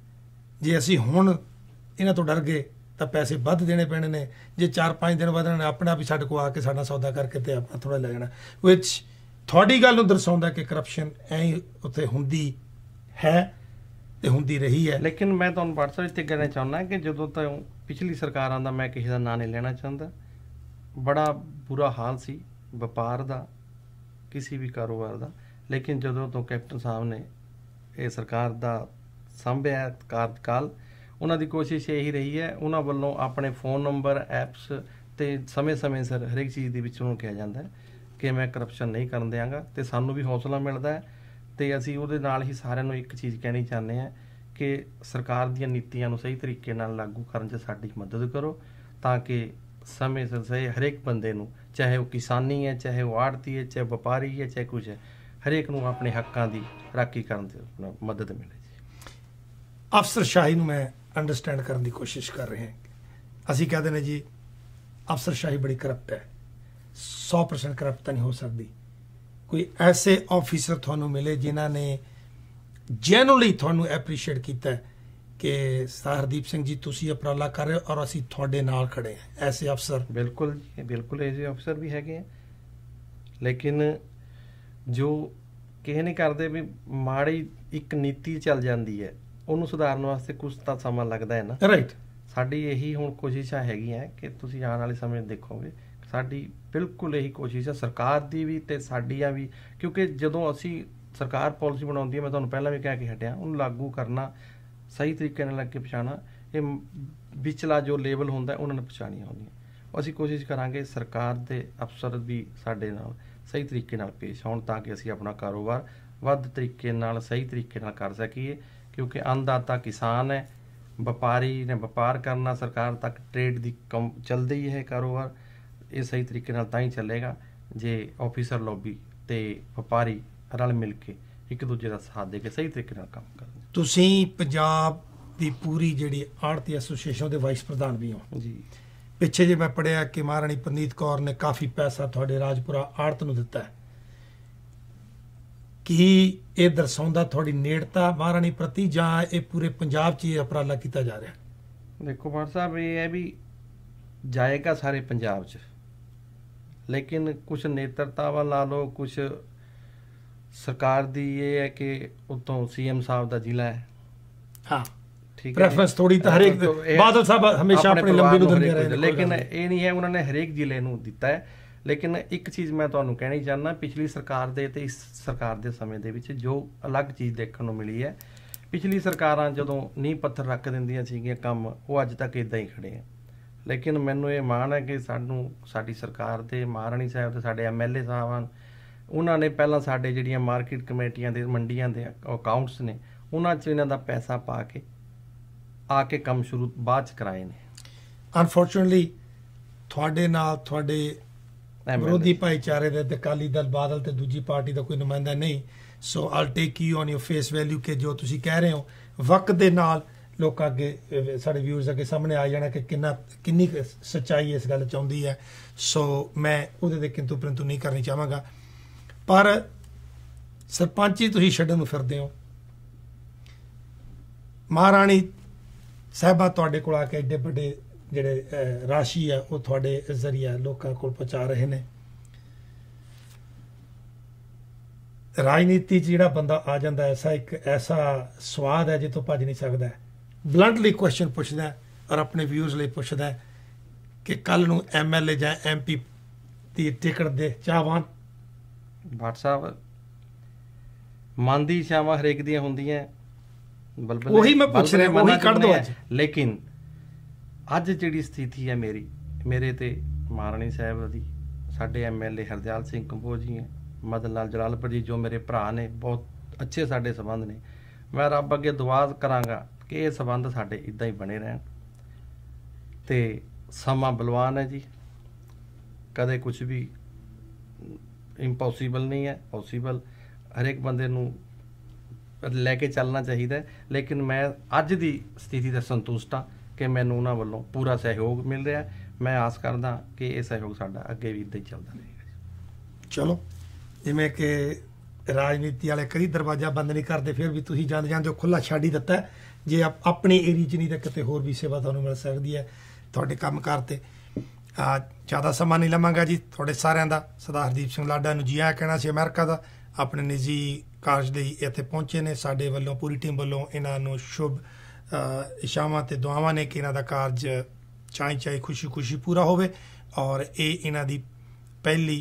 ਜੇ ਅਸੀਂ ਹੁਣ ਇਹਨਾਂ ਤੋਂ ਡਰ ਗਏ ਤਾਂ ਪੈਸੇ ਵੱਧ ਦੇਣੇ ਪੈਣੇ ਨੇ, ਜੇ 4-5 ਦਿਨ ਬਾਅਦ ਇਹਨਾਂ ਨੇ ਆਪਣੇ ਆਪ ਹੀ ਸਾਡੇ ਕੋਲ ਆ ਕੇ ਸਾਡਾ ਸੌਦਾ ਕਰਕੇ ਤੇ ਆਪਣਾ ਥੋੜਾ ਲੈ ਜਾਣਾ। ਵਿਚ ਤੁਹਾਡੀ ਗੱਲ ਨੂੰ ਦਰਸਾਉਂਦਾ ਕਿ ਕਰਪਸ਼ਨ ਐਂ ਉੱਥੇ ਹੁੰਦੀ ਹੈ ਤੇ ਹੁੰਦੀ ਰਹੀ ਹੈ। ਲੇਕਿਨ ਮੈਂ ਤੁਹਾਨੂੰ WhatsApp ਇੱਥੇ ਕਹਿਣਾ ਚਾਹੁੰਦਾ ਕਿ ਜਦੋਂ ਤੋਂ ਪਿਛਲੀ ਸਰਕਾਰਾਂ ਦਾ, ਮੈਂ ਕਿਸੇ ਦਾ ਨਾਂ ਨਹੀਂ ਲੈਣਾ ਚਾਹੁੰਦਾ, ਬੜਾ ਬੁਰਾ ਹਾਲ ਸੀ ਵਪਾਰ ਦਾ, ਕਿਸੇ ਵੀ ਕਾਰੋਬਾਰ ਦਾ। ਲੇਕਿਨ ਜਦੋਂ ਤੋਂ ਕੈਪਟਨ ਸਾਹਿਬ ਨੇ ਇਹ ਸਰਕਾਰ ਦਾ ਸੰਭਿਆ ਕਾਰਜਕਾਲ, ਉਹਨਾਂ ਦੀ ਕੋਸ਼ਿਸ਼ ਇਹੀ ਰਹੀ ਹੈ, ਉਹਨਾਂ ਵੱਲੋਂ ਆਪਣੇ ਫੋਨ ਨੰਬਰ, ਐਪਸ ਤੇ ਸਮੇਂ-ਸਮੇਂ ਸਿਰ ਹਰੇਕ ਚੀਜ਼ ਦੇ ਵਿੱਚ ਉਹਨੂੰ ਕਿਹਾ ਜਾਂਦਾ ਹੈ ਕਿ ਮੈਂ ਕਰਪਸ਼ਨ ਨਹੀਂ ਕਰਨ ਦਿਆਂਗਾ, ਤੇ ਸਾਨੂੰ ਵੀ ਹੌਸਲਾ ਮਿਲਦਾ ਹੈ। ਤੇ ਅਸੀਂ ਉਹਦੇ ਨਾਲ ਹੀ ਸਾਰਿਆਂ ਨੂੰ ਇੱਕ ਚੀਜ਼ ਕਹਿਣੀ ਚਾਹੁੰਦੇ ਹਾਂ ਕਿ ਸਰਕਾਰ ਦੀਆਂ ਨੀਤੀਆਂ ਨੂੰ ਸਹੀ ਤਰੀਕੇ ਨਾਲ ਲਾਗੂ ਕਰਨ 'ਚ ਸਾਡੀ ਮਦਦ ਕਰੋ, ਤਾਂ ਕਿ ਸਮੇਂ ਸਿਰ ਸਹੀ ਹਰੇਕ ਬੰਦੇ ਨੂੰ, ਚਾਹੇ ਉਹ ਕਿਸਾਨੀ ਹੈ, ਚਾਹੇ ਉਹ ਆੜ੍ਹਤੀ ਹੈ, ਚਾਹੇ ਵਪਾਰੀ ਹੈ, ਚਾਹੇ ਕੁਛ ਹੈ, ਹਰੇਕ ਨੂੰ ਆਪਣੇ ਹੱਕਾਂ ਦੀ ਰਾਖੀ ਕਰਨ 'ਚ ਮਦਦ ਮਿਲੇ ਜੀ। ਅਫਸਰਸ਼ਾਹੀ ਨੂੰ ਮੈਂ ਅੰਡਰਸਟੈਂਡ ਕਰਨ ਦੀ ਕੋਸ਼ਿਸ਼ ਕਰ ਰਹੇ ਹਾਂ। ਅਸੀਂ ਕਹਿੰਦੇ ਨੇ ਜੀ ਅਫਸਰਸ਼ਾਹੀ ਬੜੀ ਕਰਪਟ ਹੈ, 100% ਕਰਪਟ ਤਾਂ ਨਹੀਂ ਹੋ ਸਕਦੀ। ਕੋਈ ਐਸੇ ਆਫਿਸਰ ਤੁਹਾਨੂੰ ਮਿਲੇ ਜਿਨ੍ਹਾਂ ਨੇ ਜੈਨੂਅਲੀ ਤੁਹਾਨੂੰ ਐਪਰੀਸ਼ੀਏਟ ਕੀਤਾ ਕਿ ਹਰਦੀਪ ਸਿੰਘ ਜੀ ਤੁਸੀਂ ਉਪਰਾਲਾ ਕਰ ਰਹੇ ਹੋ ਔਰ ਅਸੀਂ ਤੁਹਾਡੇ ਨਾਲ ਖੜੇ ਹਾਂ, ਐਸੇ ਅਫਸਰ? ਬਿਲਕੁਲ ਜੀ, ਬਿਲਕੁਲ ਐਸੇ ਅਫਸਰ ਵੀ ਹੈਗੇ ਆ, ਲੇਕਿਨ ਜੋ ਕਿਸੇ ਨਹੀਂ ਕਰਦੇ ਵੀ ਮਾੜੀ ਇੱਕ ਨੀਤੀ ਚੱਲ ਜਾਂਦੀ ਹੈ, ਉਹਨੂੰ ਸੁਧਾਰਨ ਵਾਸਤੇ ਕੁਝ ਤਾਂ ਸਮਾਂ ਲੱਗਦਾ ਹੈ ਨਾ। ਰਾਈਟ। ਸਾਡੀ ਇਹੀ ਹੁਣ ਕੋਸ਼ਿਸ਼ਾਂ ਹੈਗੀਆਂ ਕਿ ਤੁਸੀਂ ਆਉਣ ਵਾਲੇ ਸਮੇਂ ਦੇਖੋਗੇ, ਸਾਡੀ ਬਿਲਕੁਲ ਇਹੀ ਕੋਸ਼ਿਸ਼ ਹੈ, ਸਰਕਾਰ ਦੀ ਵੀ ਤੇ ਸਾਡੀਆਂ ਵੀ, ਕਿਉਂਕਿ ਜਦੋਂ ਅਸੀਂ ਸਰਕਾਰ ਪਾਲਿਸੀ ਬਣਾਉਂਦੀ ਹੈ, ਮੈਂ ਤੁਹਾਨੂੰ ਪਹਿਲਾਂ ਵੀ ਕਹਿ ਕੇ ਹਟਿਆ, ਉਹਨੂੰ ਲਾਗੂ ਕਰਨਾ, ਸਹੀ ਤਰੀਕੇ ਨਾਲ ਅੱਗੇ ਪਹੁੰਚਾਉਣਾ, ਇਹ ਵਿਚਲਾ ਜੋ ਲੇਵਲ ਹੁੰਦਾ ਉਹਨਾਂ ਨੇ ਪਹੁੰਚਾਉਣੀਆਂ ਹੁੰਦੀਆਂ। ਅਸੀਂ ਕੋਸ਼ਿਸ਼ ਕਰਾਂਗੇ ਸਰਕਾਰ ਦੇ ਅਫਸਰ ਵੀ ਸਾਡੇ ਨਾਲ ਸਹੀ ਤਰੀਕੇ ਨਾਲ ਪੇਸ਼ ਆਉਣ, ਤਾਂ ਕਿ ਅਸੀਂ ਆਪਣਾ ਕਾਰੋਬਾਰ ਵੱਧ ਤਰੀਕੇ ਨਾਲ, ਸਹੀ ਤਰੀਕੇ ਨਾਲ ਕਰ ਸਕੀਏ। ਕਿਉਂਕਿ ਅੰਨਦਾਤਾ ਕਿਸਾਨ ਹੈ, ਵਪਾਰੀ ਨੇ ਵਪਾਰ ਕਰਨਾ, ਸਰਕਾਰ ਤੱਕ ਟ੍ਰੇਡ ਦੀ ਕੰਮ ਚੱਲਦਾ ਹੀ ਹੈ ਕਾਰੋਬਾਰ। ਇਹ ਸਹੀ ਤਰੀਕੇ ਨਾਲ ਤਾਂ ਹੀ ਚੱਲੇਗਾ ਜੇ ਆਫਿਸਰ ਲੌਬੀ ਤੇ ਵਪਾਰੀ ਰਲ ਮਿਲ ਕੇ ਇੱਕ ਦੂਜੇ ਦਾ ਸਾਥ ਦੇ ਕੇ ਸਹੀ ਤਰੀਕੇ ਨਾਲ ਕੰਮ ਕਰਨ। ਤੁਸੀਂ ਪੰਜਾਬ ਦੀ ਪੂਰੀ ਜਿਹੜੀ ਆੜ੍ਹਤੀ ਐਸੋਸੀਏਸ਼ਨ ਦੇ ਵਾਈਸ ਪ੍ਰਧਾਨ ਵੀ ਹੋ ਜੀ। ਪਿੱਛੇ ਜੇ ਮੈਂ ਪੜ੍ਹਿਆ ਕਿ ਮਹਾਰਾਣੀ ਪ੍ਰਨੀਤ ਕੌਰ ਨੇ ਕਾਫੀ ਪੈਸਾ ਤੁਹਾਡੇ ਰਾਜਪੁਰਾ ਆੜ੍ਹਤ ਨੂੰ ਦਿੱਤਾ ਹੈ, ਕੀ ਇਹ ਦਰਸਾਉਂਦਾ ਤੁਹਾਡੀ ਨੇੜਤਾ ਮਹਾਰਾਣੀ ਪ੍ਰਤੀ, ਜਾਂ ਇਹ ਪੂਰੇ ਪੰਜਾਬ 'ਚ ਇਹ ਉਪਰਾਲਾ ਕੀਤਾ ਜਾ ਰਿਹਾ? ਦੇਖੋ ਭੱਟ ਸਾਹਿਬ, ਇਹ ਹੈ ਵੀ ਜਾਏਗਾ ਸਾਰੇ ਪੰਜਾਬ 'ਚ, ਲੇਕਿਨ ਕੁਛ ਨੇਤਰਤਾਵਾਂ ਲਾ ਲਓ, ਕੁਛ ਸਰਕਾਰ ਦੀ ਇਹ ਹੈ ਕਿ ਉੱਤੋਂ CM ਸਾਹਿਬ ਦਾ ਜ਼ਿਲ੍ਹਾ ਹੈ। ਹਾਂ, ਠੀਕ ਹੈ, ਪ੍ਰੈਫਰੈਂਸ ਥੋੜੀ ਤਾਂ ਹਰੇਕ ਬਾਦਲ ਸਾਹਿਬ ਹਮੇਸ਼ਾ ਆਪਣੀ ਲੰਬੀ ਨੂੰ ਦਿੰਦੇ ਰਹੇ, ਲੇਕਿਨ ਇਹ ਨਹੀਂ ਹੈ ਉਹਨਾਂ ਨੇ ਹਰੇਕ ਜ਼ਿਲ੍ਹੇ ਨੂੰ ਦਿੱਤਾ ਹੈ। ਲੇਕਿਨ ਇੱਕ ਚੀਜ਼ ਮੈਂ ਤੁਹਾਨੂੰ ਕਹਿਣੀ ਚਾਹੁੰਦਾ, ਪਿਛਲੀ ਸਰਕਾਰ ਦੇ ਤੇ ਇਸ ਸਰਕਾਰ ਦੇ ਸਮੇਂ ਦੇ ਵਿੱਚ ਜੋ ਅਲੱਗ ਚੀਜ਼ ਦੇਖਣ ਨੂੰ ਮਿਲੀ ਹੈ ਪਿਛਲੀ ਸਰਕਾਰਾਂ ਜਦੋਂ ਨੀਂਹ ਪੱਥਰ ਰੱਖ ਦਿੰਦੀਆਂ ਸੀਗੀਆਂ ਕੰਮ, ਉਹ ਅੱਜ ਤੱਕ ਇਦਾਂ ਹੀ ਖੜੇ ਆ। ਲੇਕਿਨ ਮੈਨੂੰ ਇਹ ਮਾਣ ਹੈ ਕਿ ਸਾਡੀ ਸਰਕਾਰ ਦੇ ਮਹਾਰਾਣੀ ਸਾਹਿਬ ਤੇ ਸਾਡੇ MLA ਸਾਹਿਬਾਨ, ਉਹਨਾਂ ਨੇ ਪਹਿਲਾਂ ਸਾਡੇ ਜਿਹੜੀਆਂ ਮਾਰਕੀਟ ਕਮੇਟੀਆਂ ਦੇ ਮੰਡੀਆਂ ਦੇ ਅਕਾਊਂਟਸ ਨੇ, ਉਹਨਾਂ 'ਚ ਇਹਨਾਂ ਦਾ ਪੈਸਾ ਪਾ ਕੇ ਆ ਕੇ ਕੰਮ ਸ਼ੁਰੂ ਬਾਅਦ 'ਚ ਕਰਾਏ ਨੇ। ਅਨਫੋਰਚੂਨੇਟਲੀ ਤੁਹਾਡੇ ਨਾਲ ਤੁਹਾਡੇ ਵਿਰੋਧੀ ਭਾਈਚਾਰੇ ਦੇ ਅਕਾਲੀ ਦਲ, ਬਾਦਲ ਤੇ ਦੂਜੀ ਪਾਰਟੀ ਦਾ ਕੋਈ ਨੁਮਾਇੰਦਾ ਨਹੀਂ। So I'll take you on your face value ਕਿ ਜੋ ਤੁਸੀਂ ਕਹਿ ਰਹੇ ਹੋ ਵਕਤ ਦੇ ਨਾਲ ਲੋਕਾਂ ਅੱਗੇ, ਸਾਡੇ ਵਿਊਅਰਸ ਅੱਗੇ ਸਾਹਮਣੇ ਆ ਜਾਣਾ ਕਿ ਕਿੰਨੀ ਸੱਚਾਈ ਇਸ ਗੱਲ 'ਚ ਆਉਂਦੀ ਹੈ। ਸੋ ਮੈਂ ਉਹਦੇ ਤੇ ਕਿੰਤੂ ਪਰੰਤੂ ਨਹੀਂ ਕਰਨੀ ਚਾਹਾਂਗਾ। ਪਰ ਸਰਪੰਚੀ ਤੁਸੀਂ ਛੱਡਣ ਨੂੰ ਫਿਰਦੇ ਹੋ, ਮਹਾਰਾਣੀ ਸਾਹਿਬਾਂ ਤੁਹਾਡੇ ਕੋਲ ਆ ਕੇ ਐਡੇ ਵੱਡੇ ਜਿਹੜੇ ਰਾਸ਼ੀ ਹੈ ਉਹ ਤੁਹਾਡੇ ਜ਼ਰੀਆ ਲੋਕਾਂ ਕੋਲ ਪਹੁੰਚਾ ਰਹੇ ਨੇ। ਰਾਜਨੀਤੀ 'ਚ ਜਿਹੜਾ ਬੰਦਾ ਆ ਜਾਂਦਾ ਐਸਾ ਸਵਾਦ ਹੈ ਜਿੱਥੋਂ ਭੱਜ ਨਹੀਂ ਸਕਦਾ। ਬਲੰਟਲੀ ਕੁਐਸਚਨ ਪੁੱਛਦਾ ਔਰ ਆਪਣੇ ਵਿਊਜ਼ ਲਈ ਪੁੱਛਦਾ ਕਿ ਕੱਲ ਨੂੰ MLA ਜਾਂ MP ਦੀ ਟਿਕਟ ਦੇ ਚਾਹਵਾਨ। ਭੱਟ ਸਾਹਿਬ, ਮਨ ਦੀ ਇੱਛਾਵਾਂ ਹਰੇਕ ਦੀਆਂ ਹੁੰਦੀਆਂ, ਉਹੀ ਮੈਂ ਪੁੱਛ ਰਿਹਾ, ਉਹੀ ਕੱਢ ਦੋ ਅੱਜ। ਲੇਕਿਨ ਅੱਜ ਜਿਹੜੀ ਸਥਿਤੀ ਹੈ ਮੇਰੇ ਤੇ ਮਹਾਰਾਣੀ ਸਾਹਿਬ ਦੀ, ਸਾਡੇ MLA ਹਰਦਿਆਲ ਸਿੰਘ ਕੰਬੋਜ ਜੀ ਹੈ, ਮਦਨ ਲਾਲ ਜਲਾਲਪੁਰ ਜੀ ਜੋ ਮੇਰੇ ਭਰਾ ਨੇ, ਬਹੁਤ ਅੱਛੇ ਸਾਡੇ ਸੰਬੰਧ ਨੇ। ਮੈਂ ਰੱਬ ਅੱਗੇ ਦੁਆ ਕਰਾਂਗਾ ਕਿ ਇਹ ਸੰਬੰਧ ਸਾਡੇ ਇੱਦਾਂ ਹੀ ਬਣੇ ਰਹਿਣ। ਤੇ ਸਮਾਂ ਬਲਵਾਨ ਹੈ ਜੀ, ਕਦੇ ਕੁਝ ਵੀ ਇੰਪੋਸੀਬਲ ਨਹੀਂ ਹੈ, ਪੋਸੀਬਲ ਹਰੇਕ ਬੰਦੇ ਨੂੰ ਲੈ ਕੇ ਚੱਲਣਾ ਚਾਹੀਦਾ। ਲੇਕਿਨ ਮੈਂ ਅੱਜ ਦੀ ਸਥਿਤੀ ਦਾ ਸੰਤੁਸ਼ਟ ਹਾਂ ਕਿ ਮੈਨੂੰ ਉਹਨਾਂ ਵੱਲੋਂ ਪੂਰਾ ਸਹਿਯੋਗ ਮਿਲ ਰਿਹਾ। ਮੈਂ ਆਸ ਕਰਦਾ ਕਿ ਇਹ ਸਹਿਯੋਗ ਸਾਡਾ ਅੱਗੇ ਵੀ ਇੱਦਾਂ ਹੀ ਚੱਲਦਾ ਰਹੇਗਾ। ਚਲੋ, ਜਿਵੇਂ ਕਿ ਰਾਜਨੀਤੀ ਵਾਲੇ ਕਦੀ ਦਰਵਾਜ਼ਾ ਬੰਦ ਨਹੀਂ ਕਰਦੇ, ਫਿਰ ਵੀ ਤੁਸੀਂ ਜਾਂਦੇ ਹੋ ਖੁੱਲ੍ਹਾ ਛੱਡ ਹੀ ਦਿੱਤਾ। ਜੇ ਆਪਣੀ ਏਰੀਆ 'ਚ ਨਹੀਂ ਤਾਂ ਕਿਤੇ ਹੋਰ ਵੀ ਸੇਵਾ ਤੁਹਾਨੂੰ ਮਿਲ ਸਕਦੀ ਹੈ ਤੁਹਾਡੇ ਕੰਮਕਾਰ 'ਤੇ। ਜ਼ਿਆਦਾ ਸਮਾਂ ਨਹੀਂ ਲਵਾਂਗਾ ਜੀ। ਤੁਹਾਡੇ ਸਾਰਿਆਂ ਦਾ ਸਰਦਾਰ ਹਰਦੀਪ ਸਿੰਘ ਲਾਡਾ ਨੂੰ ਜੀ ਆਇਆਂ ਕਹਿਣਾ ਸੀ ਅਮਰੀਕਾ ਦਾ, ਆਪਣੇ ਨਿੱਜੀ ਕਾਰਜ ਲਈ ਇੱਥੇ ਪਹੁੰਚੇ ਨੇ। ਸਾਡੇ ਵੱਲੋਂ, ਪੂਰੀ ਟੀਮ ਵੱਲੋਂ ਇਹਨਾਂ ਨੂੰ ਸ਼ੁਭ ਇਸ਼ਾਵਾਂ ਤੇ ਦੁਆਵਾਂ ਨੇ ਕਿ ਇਹਨਾਂ ਦਾ ਕਾਰਜ ਚਾਈ ਖੁਸ਼ੀ ਪੂਰਾ ਹੋਵੇ। ਔਰ ਇਹ ਇਹਨਾਂ ਦੀ ਪਹਿਲੀ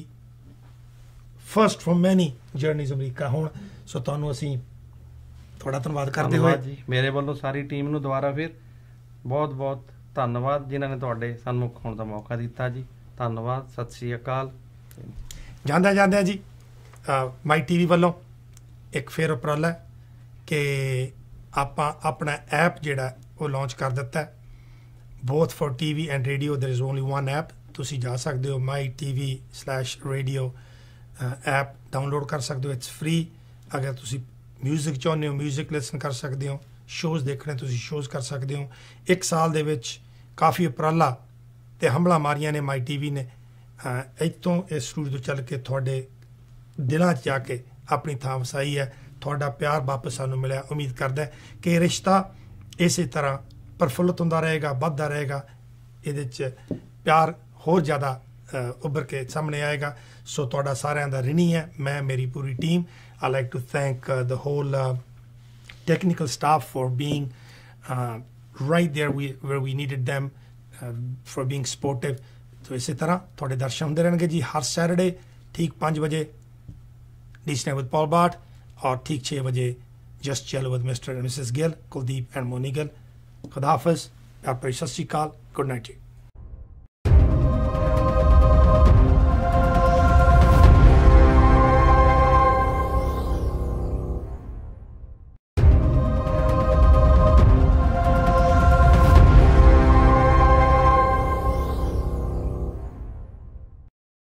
first from many journeys America ਹੋਣ। ਸੋ ਤੁਹਾਨੂੰ ਅਸੀਂ ਤੁਹਾਡਾ ਧੰਨਵਾਦ ਕਰਦੇ ਹੋਏ ਜੀ, ਮੇਰੇ ਵੱਲੋਂ ਸਾਰੀ ਟੀਮ ਨੂੰ ਦੁਬਾਰਾ ਫਿਰ ਬਹੁਤ ਬਹੁਤ ਧੰਨਵਾਦ ਜਿਨ੍ਹਾਂ ਨੇ ਤੁਹਾਡੇ ਸਨਮੁਖ ਹੋਣ ਦਾ ਮੌਕਾ ਦਿੱਤਾ ਜੀ। ਧੰਨਵਾਦ, ਸਤਿ ਸ਼੍ਰੀ ਅਕਾਲ। ਜਾਂਦਿਆਂ ਜੀ ਮਾਈ TV ਵੱਲੋਂ ਇੱਕ ਫੇਰ ਉਪਰਾਲਾ ਕਿ ਆਪਾਂ ਆਪਣਾ ਐਪ ਜਿਹੜਾ ਉਹ ਲਾਂਚ ਕਰ ਦਿੱਤਾ, both for TV and radio. There is only one app. ਤੁਸੀਂ ਜਾ ਸਕਦੇ ਹੋ mytv/radio ਐਪ ਡਾਊਨਲੋਡ ਕਰ ਸਕਦੇ ਹੋ। It's free. ਅਗਰ ਤੁਸੀਂ ਮਿਊਜ਼ਿਕ ਚਾਹੁੰਦੇ ਹੋ, ਮਿਊਜ਼ਿਕ ਲਿਸਨ ਕਰ ਸਕਦੇ ਹੋ। ਸ਼ੋਜ਼ ਦੇਖਣੇ ਤੁਸੀਂ ਸ਼ੋਜ਼ ਕਰ ਸਕਦੇ ਹੋ। 1 ਸਾਲ ਦੇ ਵਿੱਚ ਕਾਫੀ ਉਪਰਾਲਾ ਤੇ ਹਮਲਾ ਮਾਰੀਆਂ ਨੇ ਮਾਈ TV ਨੇ। ਇੱਥੋਂ ਇਸ ਸਟੂਡੀਓ ਤੋਂ ਚੱਲ ਕੇ ਤੁਹਾਡੇ ਦਿਲਾਂ 'ਚ ਜਾ ਕੇ ਆਪਣੀ ਥਾਂ ਵਸਾਈ ਹੈ। ਤੁਹਾਡਾ ਪਿਆਰ ਵਾਪਸ ਸਾਨੂੰ ਮਿਲਿਆ। ਉਮੀਦ ਕਰਦਾ ਕਿ ਇਹ ਰਿਸ਼ਤਾ ਇਸੇ ਤਰ੍ਹਾਂ ਪ੍ਰਫੁੱਲਤ ਹੁੰਦਾ ਰਹੇਗਾ, ਵੱਧਦਾ ਰਹੇਗਾ। ਇਹਦੇ 'ਚ ਪਿਆਰ ਹੋਰ ਜ਼ਿਆਦਾ ਉੱਭਰ ਕੇ ਸਾਹਮਣੇ ਆਏਗਾ। ਸੋ ਤੁਹਾਡਾ ਸਾਰਿਆਂ ਦਾ ਰਿਣੀ ਹੈ ਮੈਂ, ਮੇਰੀ ਪੂਰੀ team. I like to thank the whole technical staff for being right there where we needed them, for being supportive. तो इसी तरह थोड़े दर्शन होंगे रहेंगे जी हर सैटरडे ठीक 5 बजे डिस्ने विद पॉल बाट और ठीक 6 बजे just chill with Mr and Mrs Gill, Kuldeep and Moni Gill. खुदा हाफिज, सत श्री अकाल, गुड नाइट जी।